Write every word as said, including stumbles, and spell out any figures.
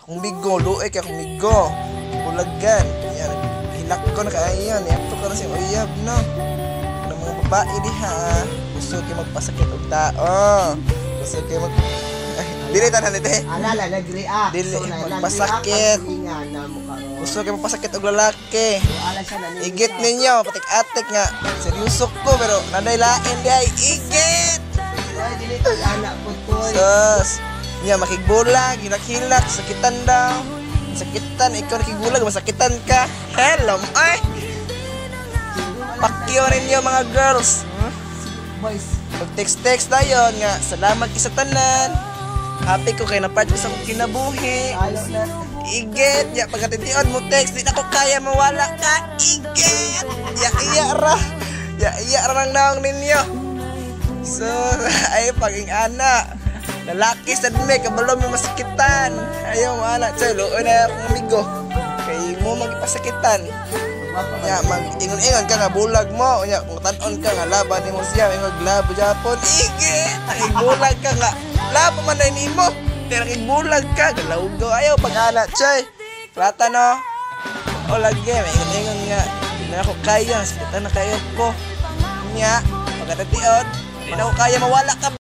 Kung bigo, luoy kay kung bigo. Bulagan. Yan, hilak ko na kaayan. Yato ka na siyang uyab, no? Ano mga babae diha, gusto kayo magpasakit og tao. Gusto kayo mag... Ay, dili tanan dito eh. Alala, nag-react. Dili, So, na- magpasakit. nag-react ang hininga na mo karon. Gusto kayo magpasakit og lalaki. So, ala siya naniniwala. Igit ninyo, patik-atik nga. Seryoso ko, pero naday lain di ay igit! Ay, dili ko anak po to. Sus! Nga, makigbulag, hilak-hilak, sakitan daw. Sakitan, ikaw nakigulag, masakitan ka. Hello, ay! Pakyo ninyo mga girls. Hmm? Boys. Pag-text-text na yun nga, salamat isa tanan. Happy ko kayo na part sa akong kinabuhi. Alo na. Igit! Ya, pagkatitiyon mo text, di na ko kaya mawala ka. Igit! Ya, iya ra. Ya, iya ra ng naong ninyo. So, ay, paging ana. Lalaki sa dumi, kabalo mo masakitan. Ayaw mo anak, chay, looy na akong amigo. Kaya mo magipasakitan. Ya, mag-ingon-ingon ka nga, bulag mo. Ya, kung tanon ka nga, laban ni mo siya, ingog labo Japon. Igit! Nakigbulag ka nga. Labo man na ini mo. Di nakigbulag ka, galawag do. Ayaw, pag-anak, chay. Plata, no? O, lagi, may ingon-ingon nga. Hindi na ako kaya, sakitan na kayo ko. Nya, pagkatatiyon, hindi na ako kaya mawala ka.